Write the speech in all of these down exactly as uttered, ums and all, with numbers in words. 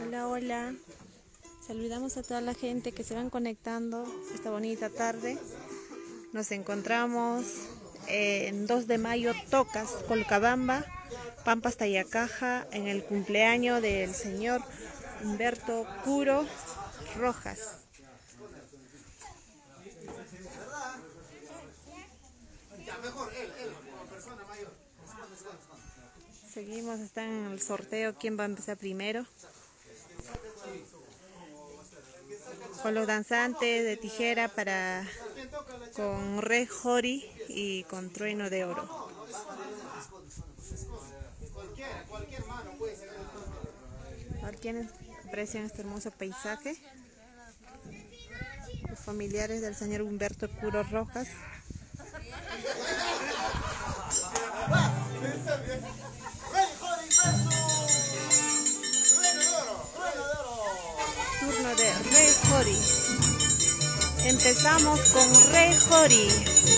Hola, hola. Saludamos a toda la gente que se van conectando esta bonita tarde. Nos encontramos en dos de mayo, Tocas, Colcabamba, Pampas, Tayacaja, en el cumpleaños del señor Humberto Curo Rojas. Seguimos, están en el sorteo. ¿Quién va a empezar primero? Con los danzantes de tijera para con Rey Jori y con Trueno de Oro. A ver quiénes aprecian este hermoso paisaje. Los familiares del señor Humberto Curo Rojas. Turno de Rey Jori. Empezamos con Rey Jori.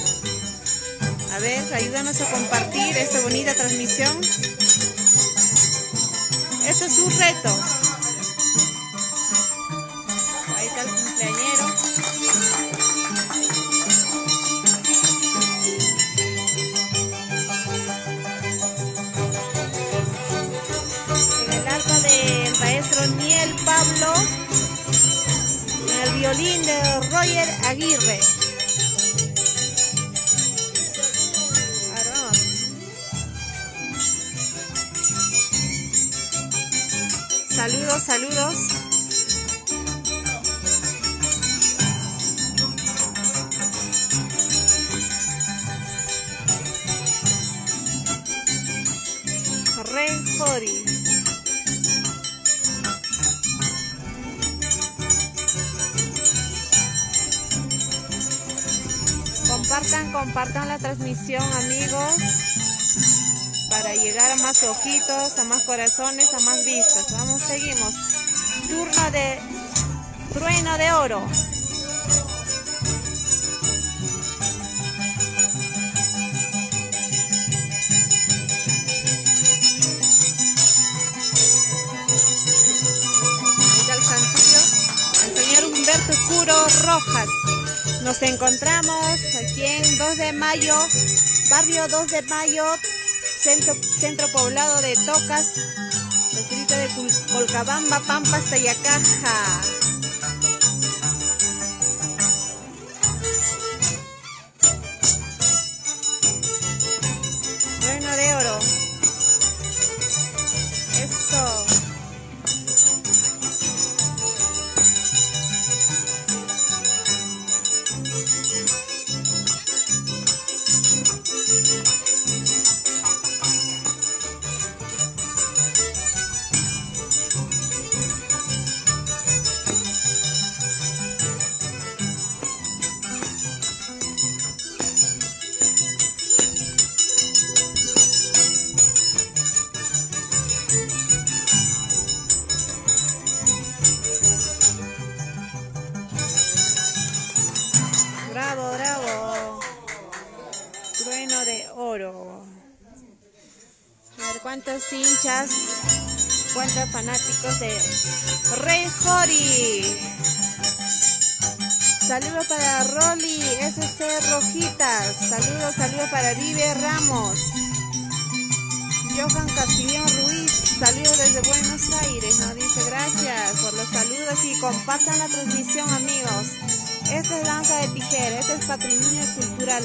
A ver, ayúdanos a compartir esta bonita transmisión. Esto es un reto. Ahí está el cumpleañero. En el arpa del maestro Niel Pablo. En el violín de Roger Aguirre. Saludos, saludos. Rey Jori. Compartan, compartan la transmisión, amigos, para llegar a más ojitos, a más corazones, a más vistas. Vamos, seguimos. Turno de Trueno de Oro. Ahí está el santillo, el señor Humberto Curo Rojas. Nos encontramos aquí en dos de mayo, barrio dos de mayo, Centro, centro poblado de Tocas, distrito de Colcabamba, Pampas, Tayacaja. Trueno de Oro. Esto. Bravo, bravo. Trueno de Oro. A ver cuántos hinchas, cuántos fanáticos de Rey Jori. Saludos para Rolly S C Rojitas. Saludos, saludos para Vive Ramos. Johan Castillón Ruiz. Saludos desde Buenos Aires. Nos dice gracias por los saludos y compartan la transmisión, amigos. Esta es danza de tijera, este es patrimonio cultural.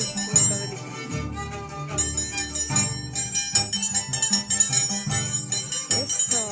Eso.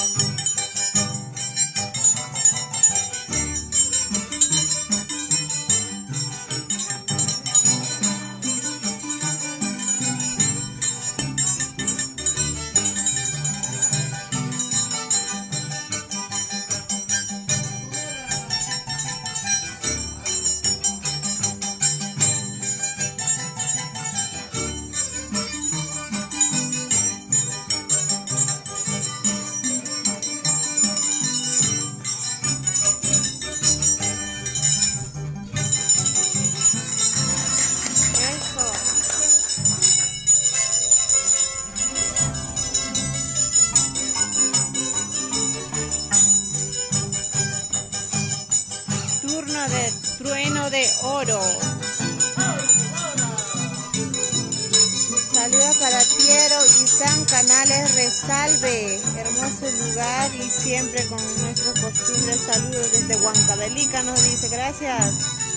de Trueno de Oro. Saludos para Piero y San Canales Resalve. Hermoso lugar y siempre con nuestros costumbres. Saludos desde Huancavelica, nos dice. Gracias.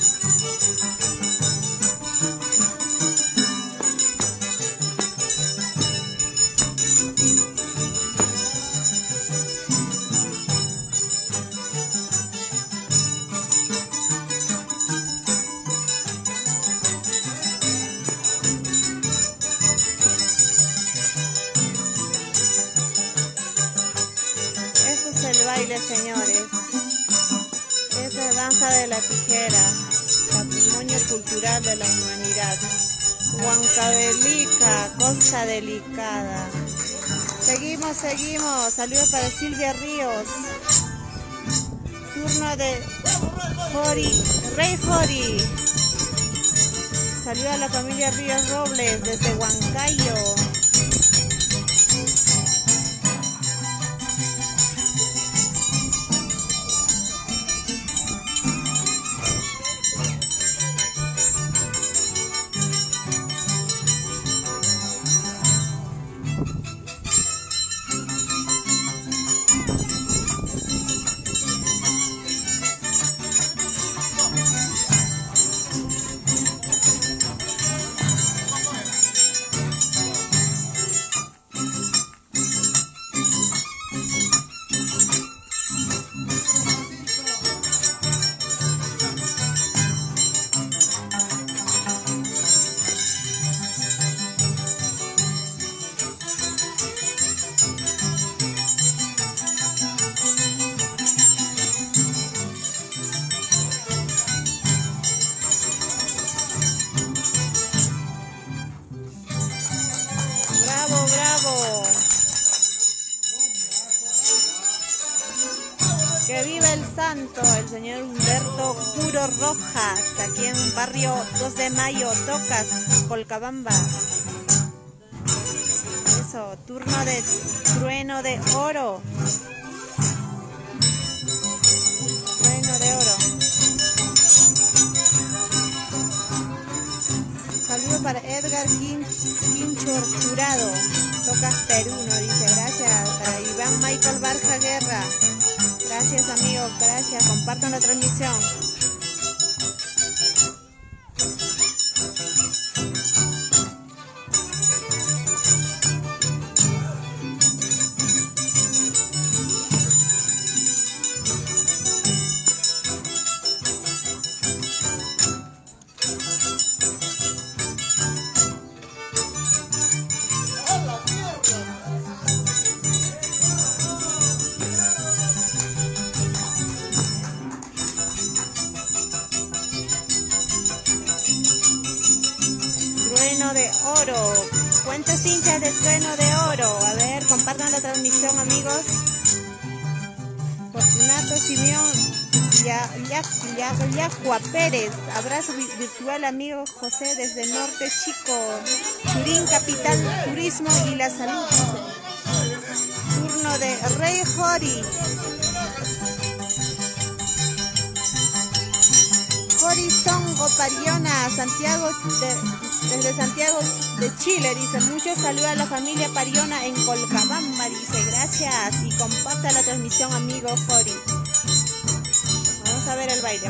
El baile, señores, es la danza de la tijera, patrimonio cultural de la humanidad. Huancavelica, cosa delicada. Seguimos, seguimos. Saludos para Silvia Ríos. Turno de Jori, Rey Jori. Saludos a la familia Ríos Robles desde Huancayo. Bravo, bravo. Que viva el santo, el señor Humberto Juro Rojas, aquí en barrio dos de mayo, Tocas, Colcabamba. Eso, turno de Trueno de Oro. Trueno de Oro. Saludos para Edgar Quincho Jurado, Tocas Perú, nos dice. Gracias. Para Iván Michael Barja Guerra. Gracias, amigos, gracias. Compartan la transmisión. Trueno de Oro, cuentos hinchas de Trueno de Oro. A ver, compartan la transmisión, amigos. Fortunato Simeón ya, ya, ya, Yacua Pérez, abrazo virtual, amigo José desde Norte Chico, Turín, capital, turismo y la salud. Turno de Rey Jori. Jori Songo Pariona, Santiago de, desde Santiago de Chile, dice. Muchos saludos a la familia Pariona en Colcabamba, dice. Gracias y comparta la transmisión, amigo Jori. Vamos a ver el baile.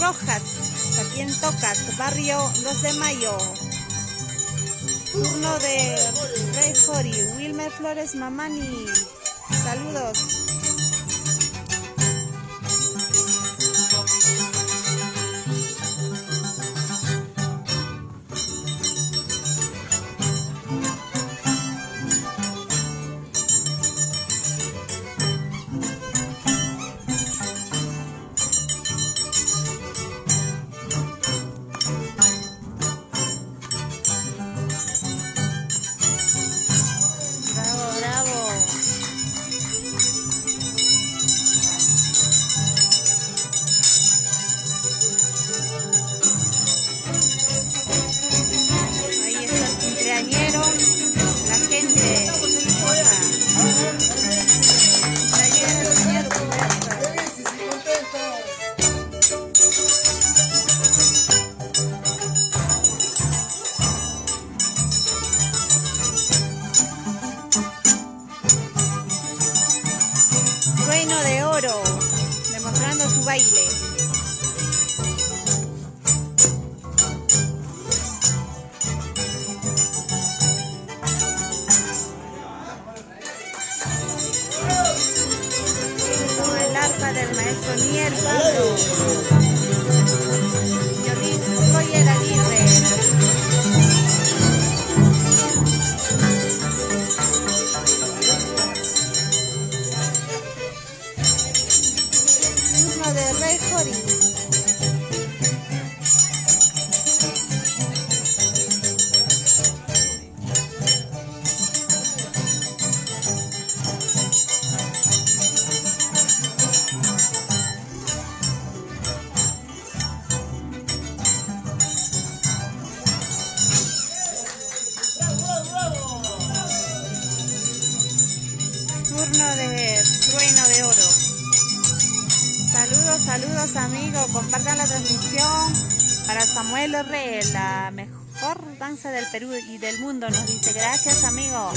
Rojas, aquí en Tocas, barrio dos de mayo. Turno de Rey Jori, Wilmer Flores Mamani. Saludos. Trueno de oro, demostrando su baile. Con el arpa del maestro Niel Pablo. Yo soy el Aguirre. De Rey Jori. Turno de trueno de oro. Saludos, saludos amigos, compartan la transmisión para Samuel Orre, la mejor danza del Perú y del mundo, nos dice. Gracias amigo.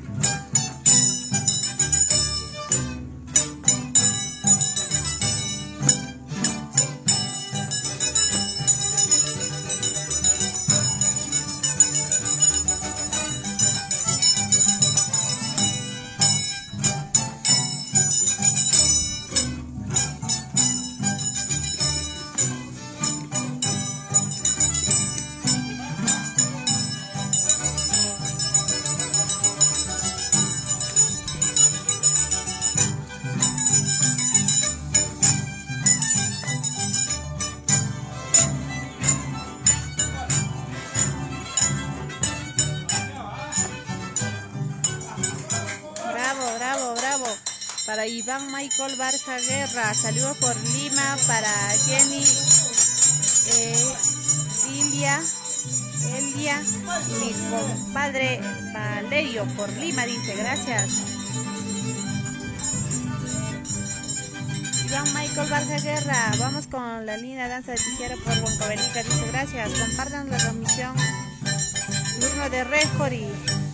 Bravo, bravo. Para Iván Michael Barja Guerra, saludos por Lima. Para Jenny, eh, Ilia, Elia, mi compadre Valerio por Lima, dice. Gracias. Iván Michael Barja Guerra, vamos con la linda danza de tijera por Huancavelica, dice. Gracias. Compartan la transmisión. Turno de Rey Jori.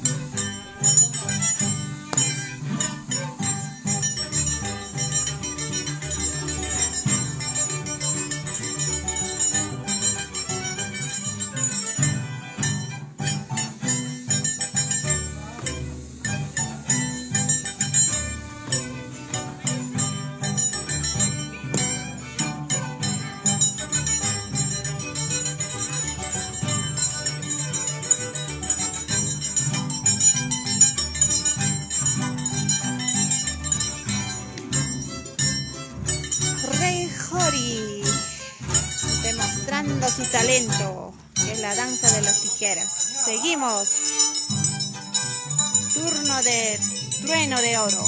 Demostrando su talento, que es la danza de las tijeras. Seguimos. Turno de trueno de oro.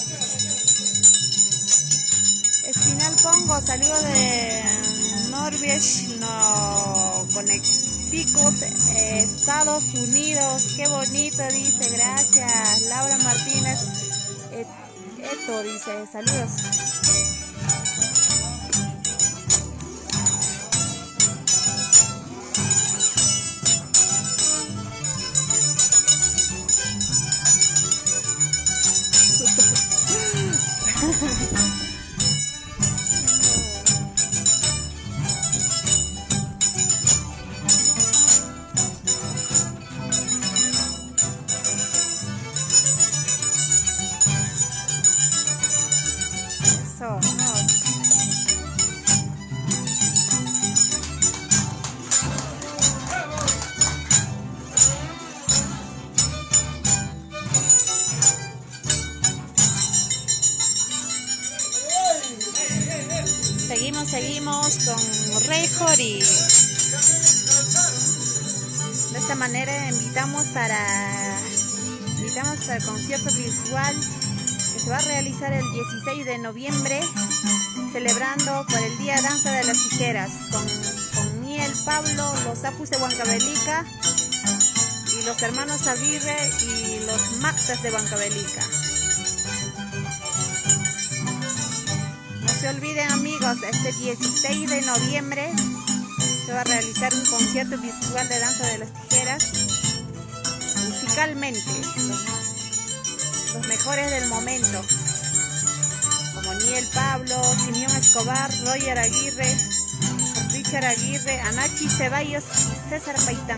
Espinal Pongo, saludo de Norviesch, no Connecticut, eh, Estados Unidos. Qué bonito, dice. Gracias. Laura Martínez, et, esto dice. Saludos. Rey Jori. De esta manera invitamos para invitamos al concierto visual que se va a realizar el dieciséis de noviembre, celebrando por el Día Danza de las Tijeras, con, con Miel Pablo, los Apus de Huancavelica y los hermanos Aguirre y los Mactas de Huancavelica. No se olviden, amigos, este dieciséis de noviembre se va a realizar un concierto visual de danza de las tijeras, musicalmente los, los mejores del momento, como Niel Pablo, Simeón Escobar, Roger Aguirre, Richard Aguirre, Anachi Ceballos y César Paitán.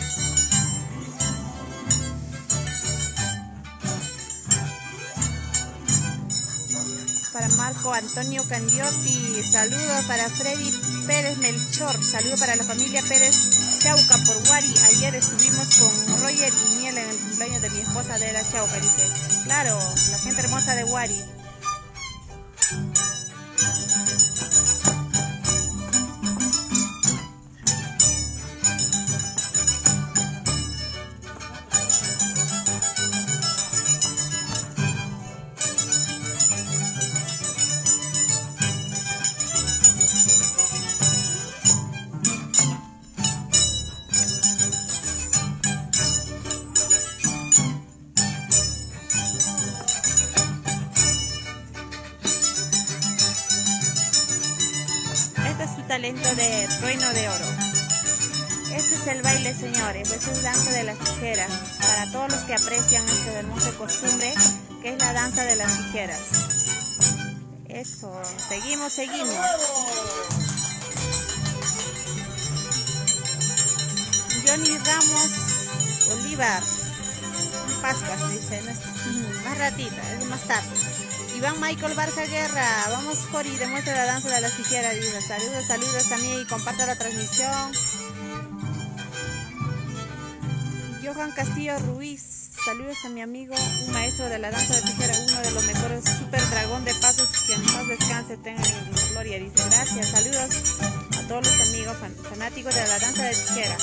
Para Marco Antonio Candiotti, saludos para Freddy Pérez Melchor, saludos para la familia Pérez Chauca por Guari. Ayer estuvimos con Roger y Miel en el cumpleaños de mi esposa de la Chauca, dice. Claro, la gente hermosa de Guari. Su talento de trueno de oro. Este es el baile, señores, este es danza de las tijeras, para todos los que aprecian esta hermosa costumbre que es la danza de las tijeras. Eso, seguimos, seguimos. Johnny Ramos Olivar, Pascuas, dice, más ratita, es más tarde. Iván Michael Barca Guerra, vamos Jori, demuestra la danza de las tijeras, dice. Saludos, saludos a mí y comparte la transmisión. Johan Castillo Ruiz, saludos a mi amigo, un maestro de la danza de tijeras, uno de los mejores, super dragón de pasos, que en paz descanse, tengan en gloria, dice. Gracias, saludos a todos los amigos fan, fanáticos de la danza de tijeras.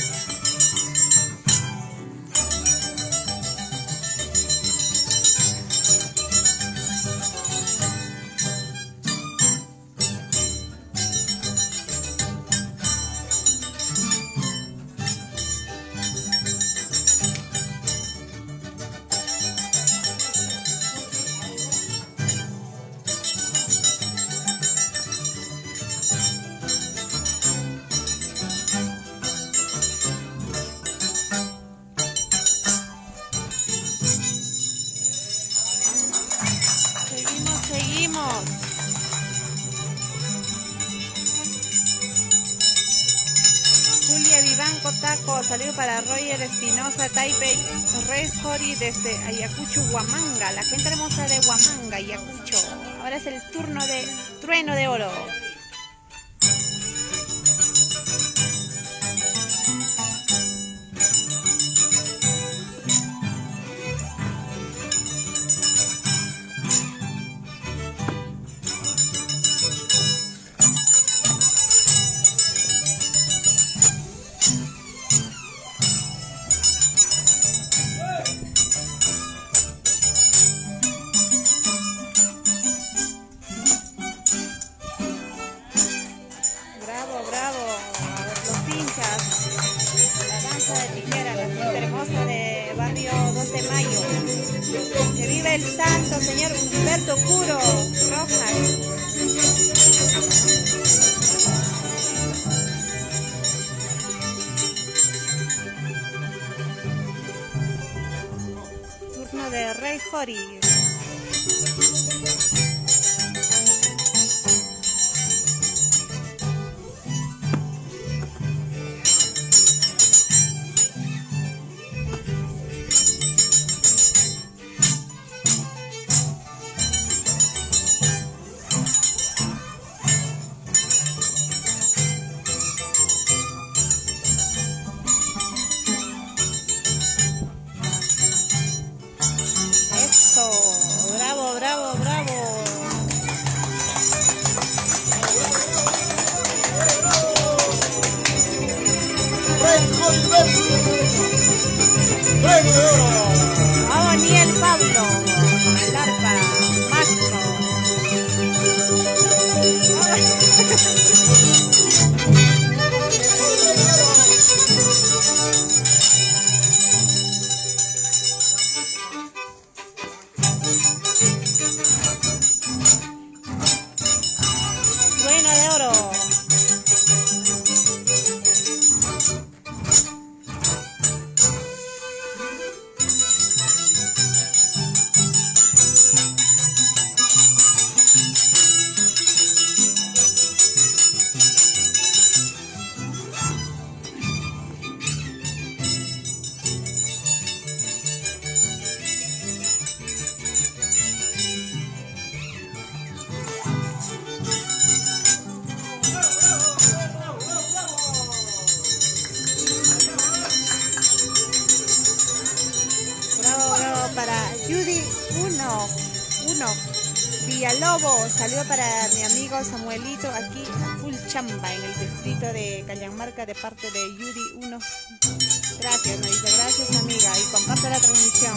Seguimos. Julia Vivanco Taco, saludo para Roger Espinosa, Taipei, Rey Jori desde Ayacucho, Huamanga, la gente hermosa de Huamanga, Ayacucho. Ahora es el turno de Trueno de Oro. Bravo, bravo, los hinchas, la danza de tijera, la gente hermosa de barrio dos de mayo. Que vive el santo señor Humberto Curo Rojas. Turno de Rey Jori. Bravo, bravo, bravo. Vamos, Niel Pablo, con el arpa, Marco. Trueno de oro. Para Judy uno, uno, Villalobos, saludo para mi amigo Samuelito aquí a full chamba en el distrito de Callamarca de parte de Judy uno. Gracias, me dice, gracias amiga, y comparte la transmisión.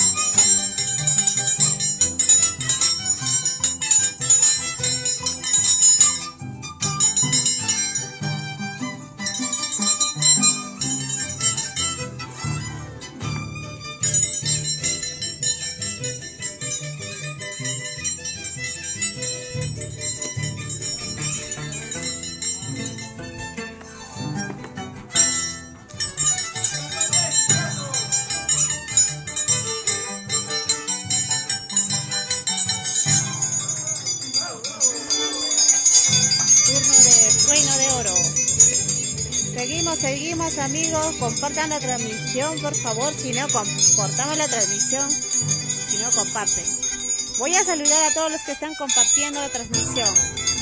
Trueno de oro. Seguimos, seguimos amigos, compartan la transmisión por favor, si no cortamos la transmisión, si no comparten. Voy a saludar a todos los que están compartiendo la transmisión.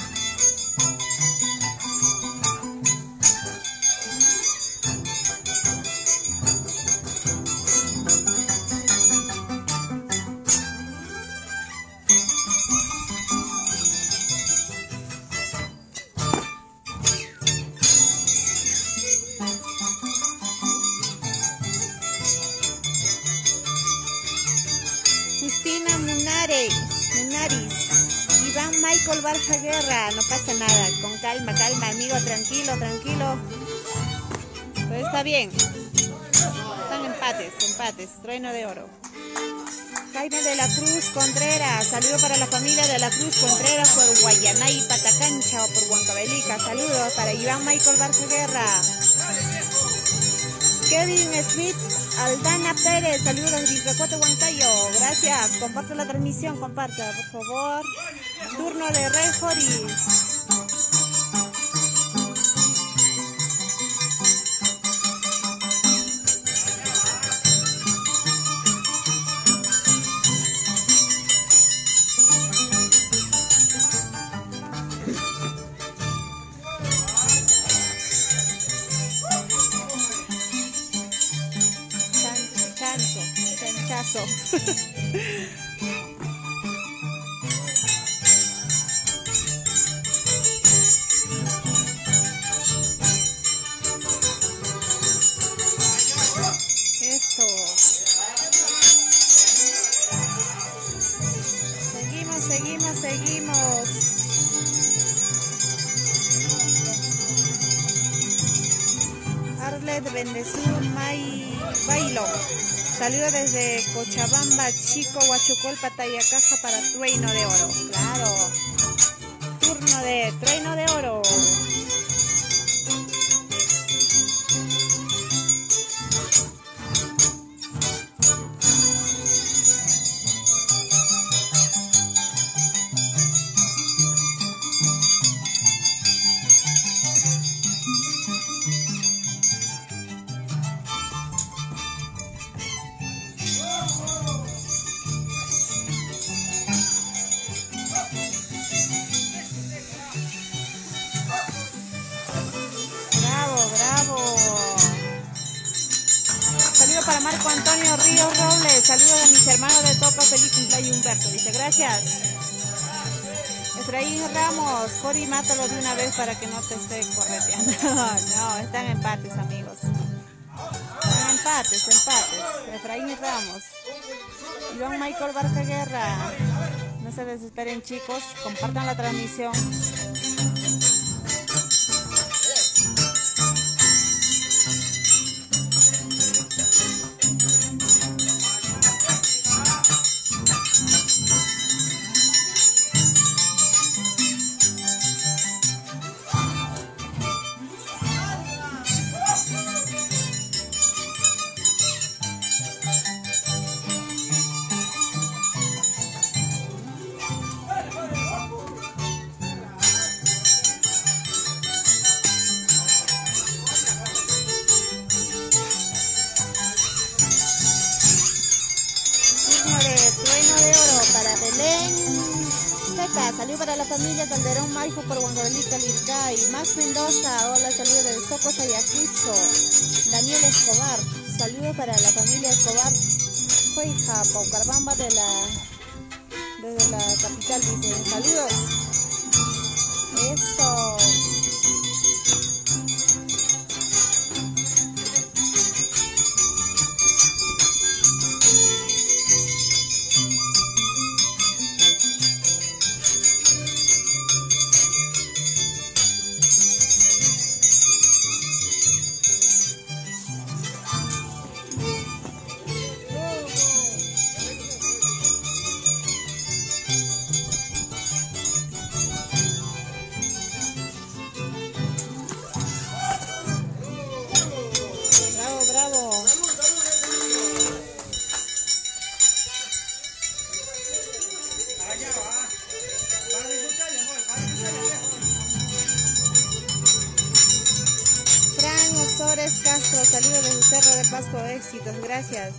Justina Munare, Munaris, Iván Michael Barja Guerra, no pasa nada, con calma, calma amigo, tranquilo, tranquilo. Todo está bien. Están empates, empates, trueno de oro. Jaime de la Cruz Contreras, saludo para la familia de la Cruz Contreras por Guayanay, Patacancha o por Huancavelica. Saludos para Iván Michael Barja Guerra. Kevin Smith, Aldana Pérez, saludos desde Vizcacote, Huancayo. Gracias, comparte la transmisión, comparta, por favor. Turno de Rey Joris. Chanchazo. Esto. Seguimos, seguimos, seguimos. Arlet Bendezur May Bailo. Saludos desde Cochabamba, Chico, Huachucol, Patayacaja para Trueno de Oro. Claro. Turno de Trueno de Oro. Para Marco Antonio Ríos Robles, saludos a mis hermanos de Toca, feliz cumpleaños Humberto, dice gracias. Efraín Ramos, Cori, mátalo de una vez para que no te esté correteando. No, están empates amigos. Están empates, empates. Efraín Ramos, Iván Michael Barca Guerra. No se desesperen, chicos, compartan la transmisión. Saludos para la familia Calderón Maijo por Huancavelica, Lircay. Max Mendoza, hola, saludos desde Socos, Ayacucho. Daniel Escobar, saludos para la familia Escobar. Fueja, Paucarbamba de la, desde la capital, dice. Saludos. Esto. Castro, saludos desde Cerro de Pasco, éxitos, gracias.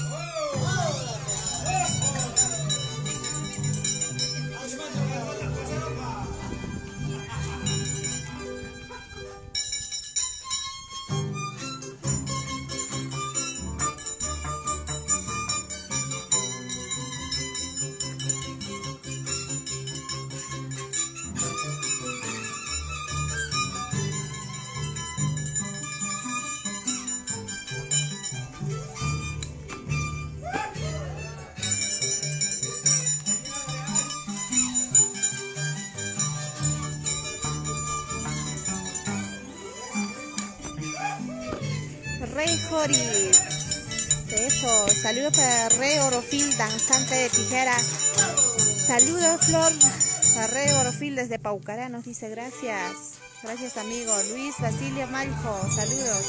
Rey Joris, eso, saludos para Rey Orofil, danzante de tijera. Saludos, Flor, para Rey Orofil desde Paucará, nos dice gracias. Gracias, amigo. Luis Basilio Maljo, saludos.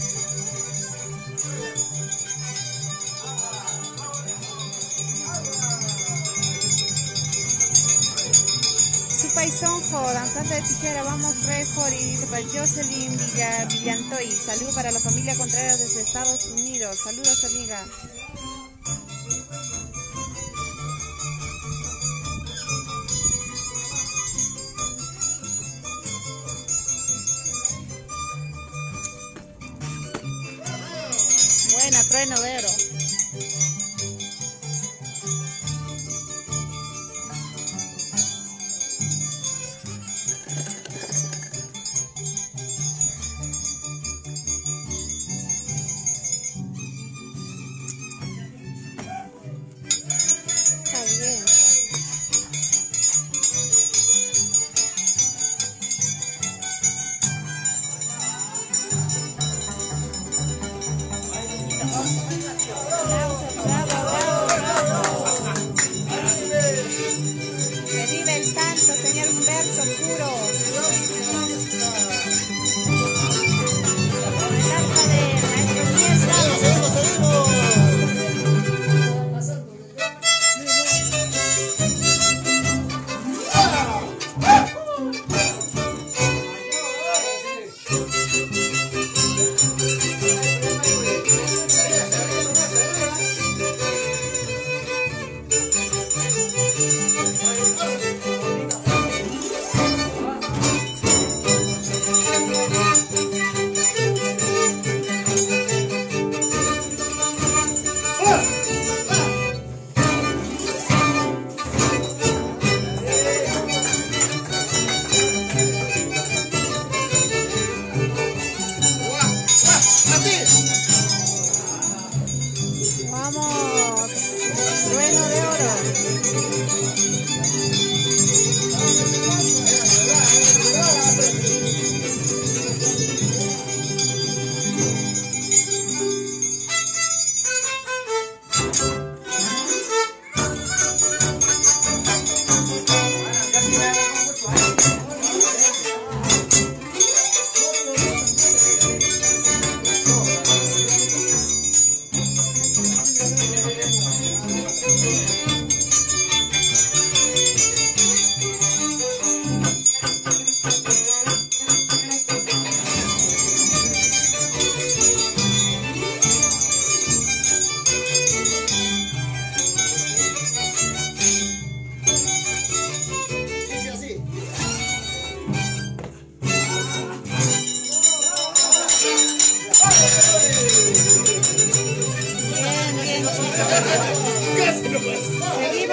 Paisonjo, danzante de tijera, vamos Rejor, y dice para Jocelyn Villa, Villantoy, saludos para la familia Contreras desde Estados Unidos, saludos, amiga. Buena, trueno de oro.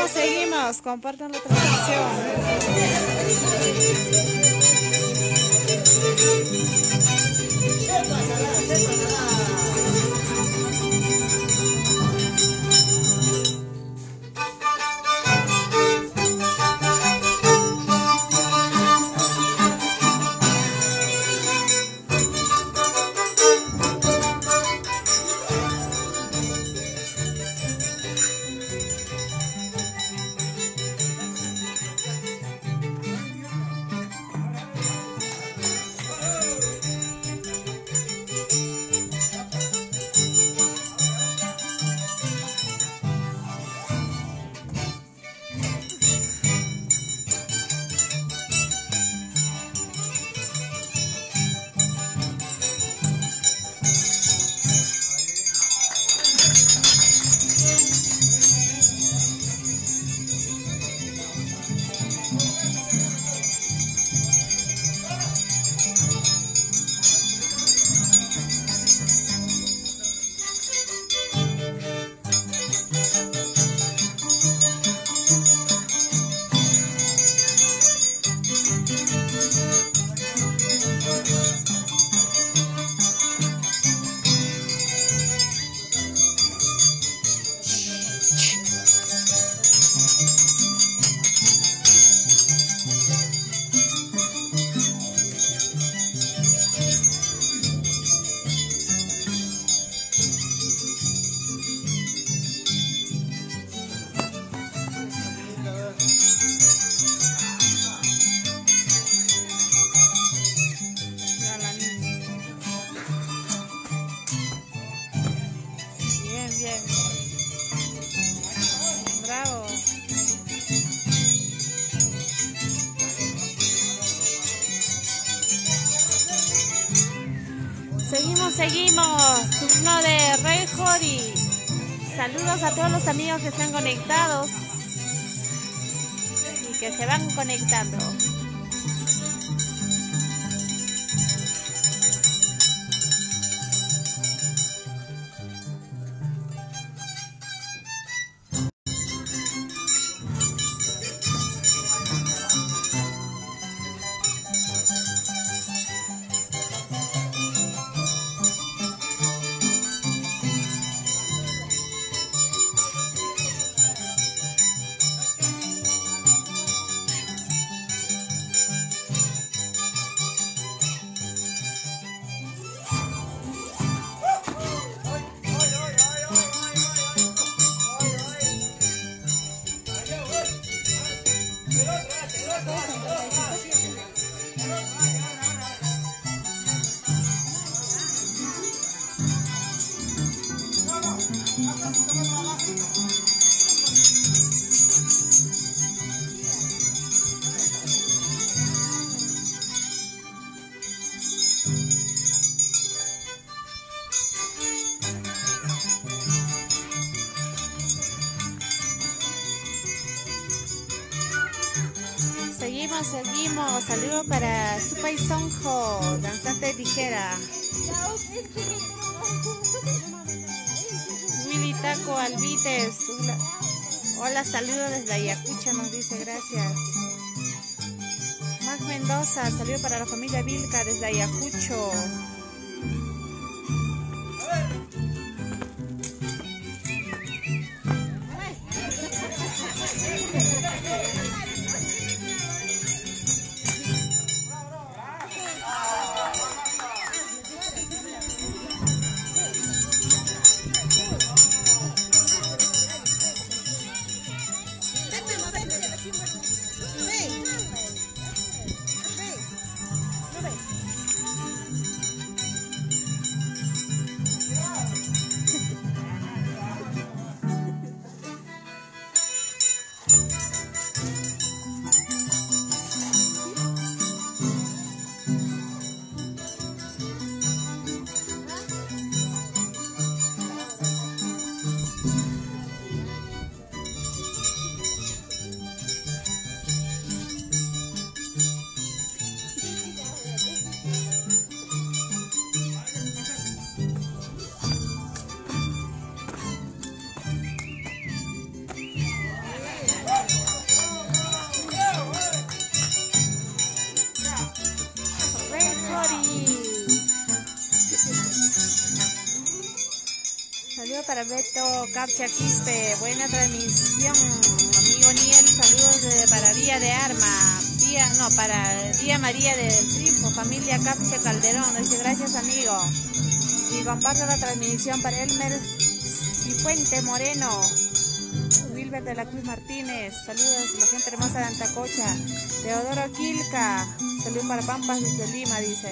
Seguimos, seguimos. Compartan la transmisión. Seguimos, seguimos. Turno de Rey Jori. Saludos a todos los amigos que están conectados y que se van conectando. Seguimos, seguimos. Saludos para Supai Sonjo, danzante de tijera. Willy Taco Alvites. Hola, hola, saludos desde Ayacucho, nos dice, gracias. Max Mendoza, saludos para la familia Vilca desde Ayacucho. Saludos para Beto Capcha Quispe. Buena transmisión. Amigo Niel, saludos de, para Vía de Arma. Vía, no, para Vía María del Triunfo, familia Capcha Calderón. Dice gracias, amigo. Y comparto la transmisión para Elmer Cifuente Moreno. Wilber de la Cruz Martínez. Saludos a la gente hermosa de Antacocha. Teodoro Quilca. Saludos para Pampas desde Lima, dice.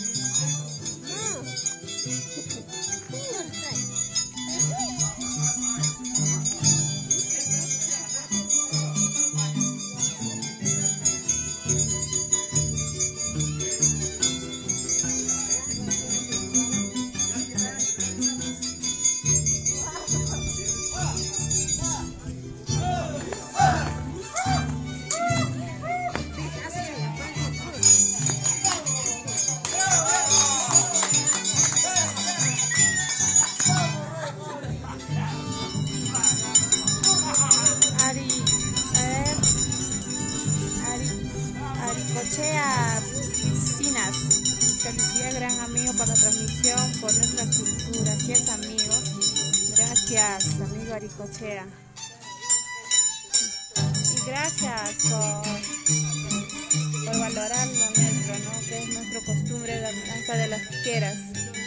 Aricochea Piscinas, felicidad gran amigo por la transmisión, por nuestra cultura. Gracias, amigo. Gracias, amigo Aricochea. Y gracias por, por valorar lo nuestro, ¿no? Que es nuestra costumbre, la danza de las piqueras.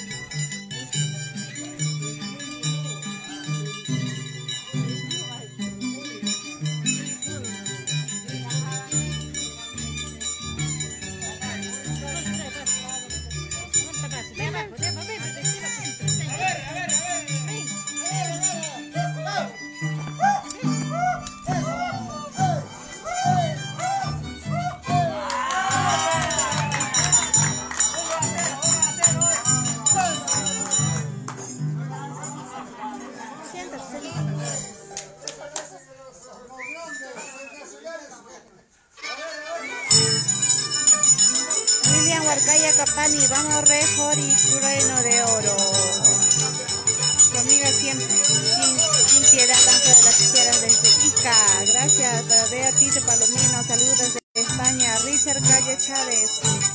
William Huarcaya Capani, vamos Refor y Trueno de Oro. Tu amiga siempre, sin, sin piedad, danza de las tijeras desde Ica. Gracias, Bea Tite Palomino, saludos desde España. Richard Calle Chávez.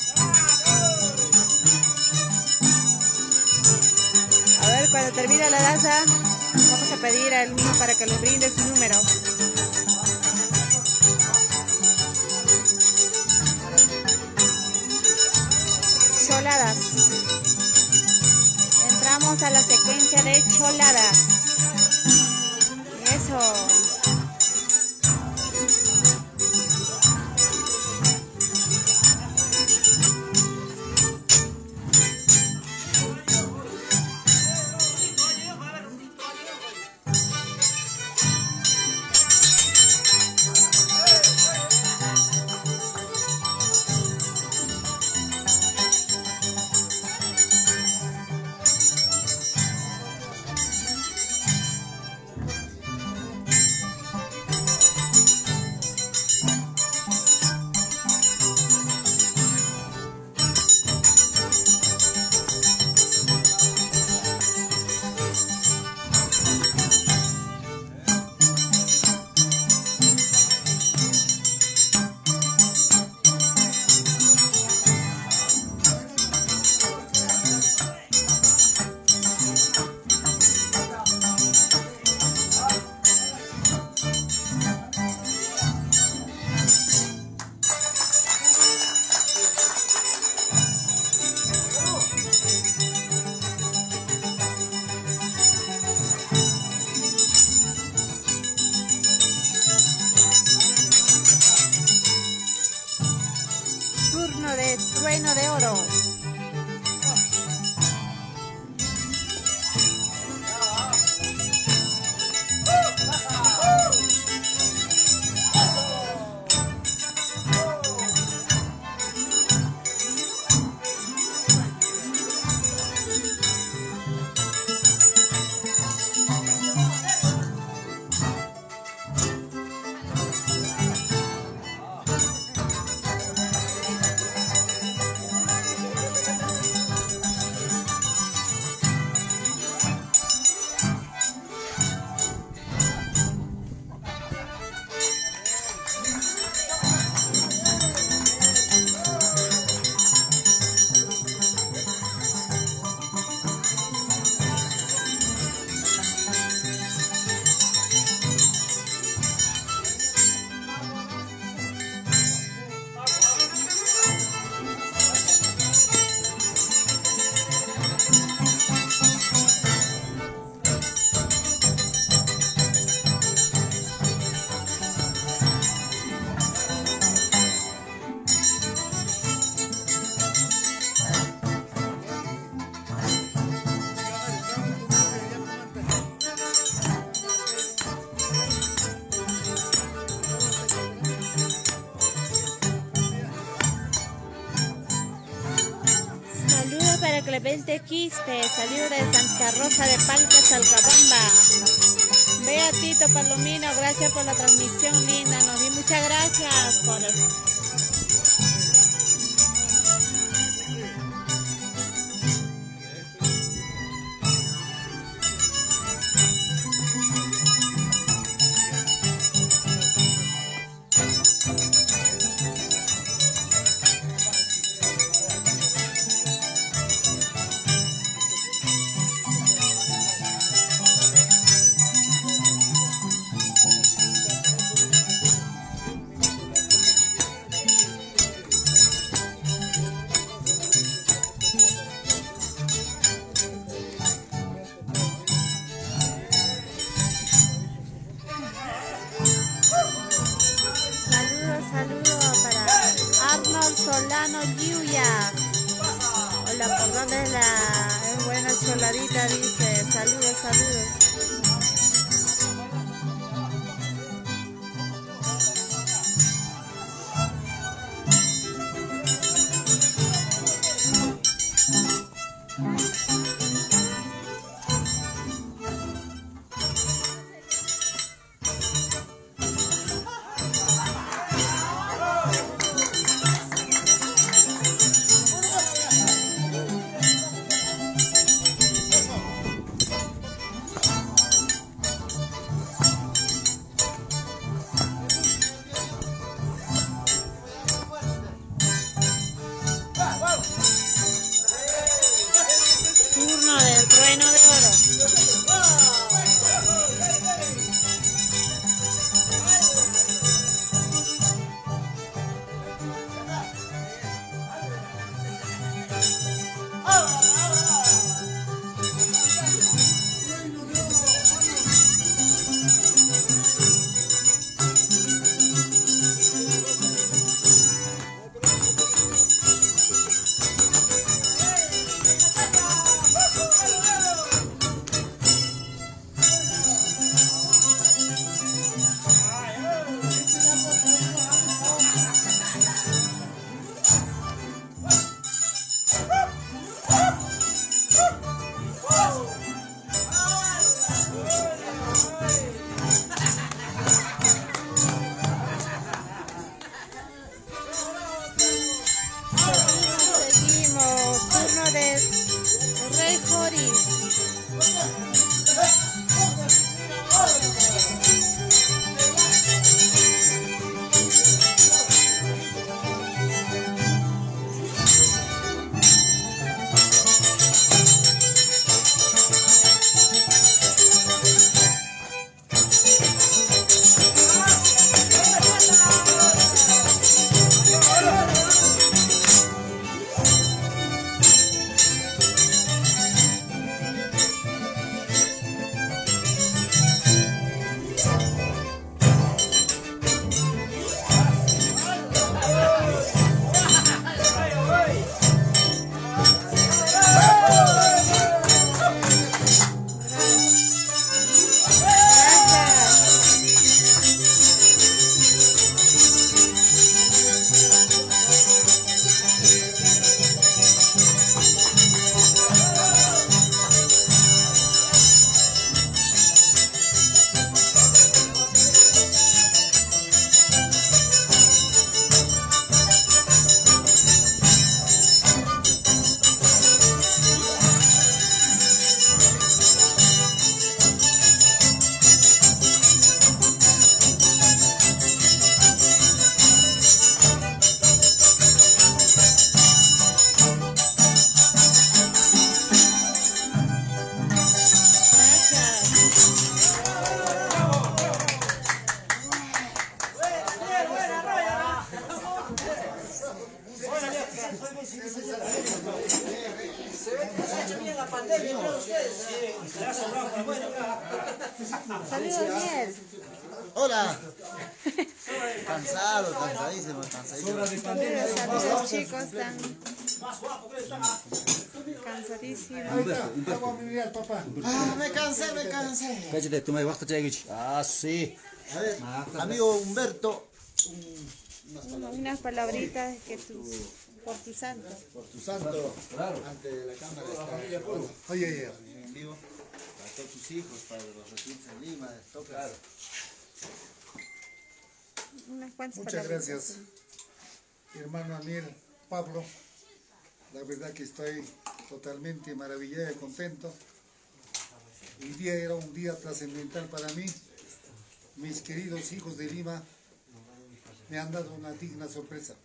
A ver, cuando termine la danza, vamos a pedir al niño para que le brinde su número. Choladas. Entramos a la secuencia de choladas. Eso. Clemente Quispe, saludos de Santa Rosa de Palca, Salcabamba. Beatito Palomino, gracias por la transmisión linda, nos di muchas gracias por Hola, ¿por dónde es la es buena choladita? Dice, saludos, saludos. Turno del trueno de oro. Seguimos, turno de Rey Joris. Saludos, Miel. Hola. Cansado, cansadísimo, cansadísimo. Saludos, saludos, chicos, están cansadísimos. Ah, me cansé, me cansé. Cállate, tú me vas a traer. Ah, sí. A ver, amigo Humberto. Unas palabritas que tú por tu santo. Por tu santo, Claro. ante la cámara familia está Pueblo. Oye, oye. en vivo, para todos tus hijos, para los residentes en Lima, Tocas. Unas cuantas Muchas palabras. gracias, hermano Aniel, Pablo. La verdad que estoy totalmente maravillado y contento. Hoy día era un día trascendental para mí. Mis queridos hijos de Lima me han dado una digna sorpresa.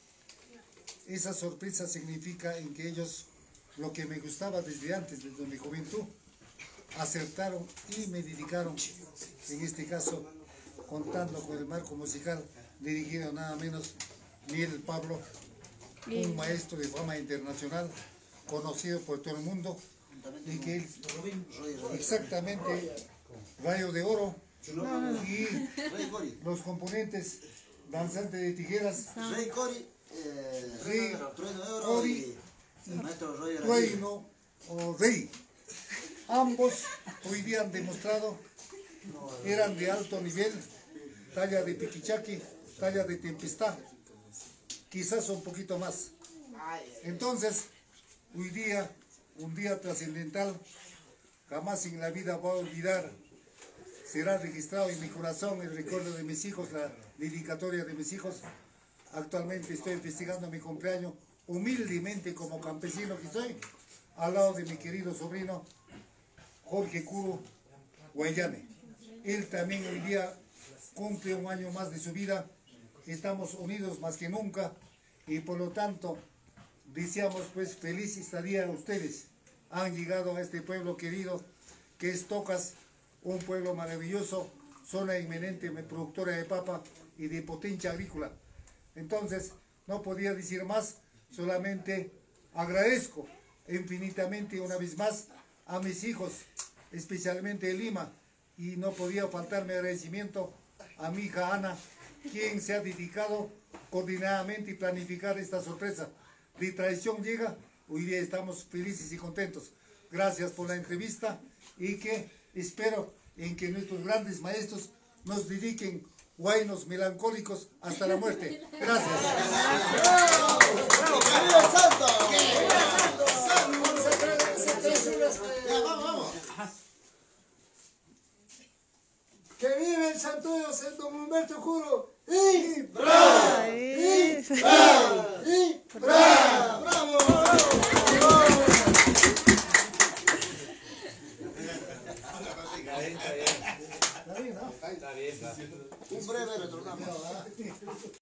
Esa sorpresa significa en que ellos, lo que me gustaba desde antes, desde mi juventud, acertaron y me dedicaron, en este caso, contando con el marco musical dirigido nada menos Niel Pablo, un maestro de fama internacional, conocido por todo el mundo, y que él, exactamente, Rayo de Oro, y Rey Cori. los componentes Danzante de Tijeras, Rey Cori, eh, Rey Trueno de Oro Cori, y el maestro Roy Reino o Rey. Ambos hoy día han demostrado, eran de alto nivel, talla de Piquichaqui, talla de Tempestad, quizás un poquito más. Entonces, hoy día, un día trascendental, jamás en la vida voy a olvidar, será registrado en mi corazón el recuerdo de mis hijos, la dedicatoria de mis hijos. Actualmente estoy investigando mi cumpleaños, humildemente como campesino que soy, al lado de mi querido sobrino, Jorge Curo Guayane. Él también hoy día cumple un año más de su vida. Estamos unidos más que nunca y por lo tanto deseamos pues feliz estadía a ustedes. Han llegado a este pueblo querido que es Tocas, un pueblo maravilloso, zona inminente productora de papa y de potencia agrícola. Entonces no podía decir más, solamente agradezco infinitamente una vez más a mis hijos, especialmente de Lima, y no podía faltarme agradecimiento a mi hija Ana, quien se ha dedicado coordinadamente y planificar esta sorpresa. De traición llega, hoy día estamos felices y contentos. Gracias por la entrevista y que espero en que nuestros grandes maestros nos dediquen guainos melancólicos hasta la muerte. Gracias. ¡Que vive el santuario San Don Humberto Juro! ¡Y ¡Bravo! ¡Y bravo! ¡Y bravo! ¡Bravo! Un breve retornamos.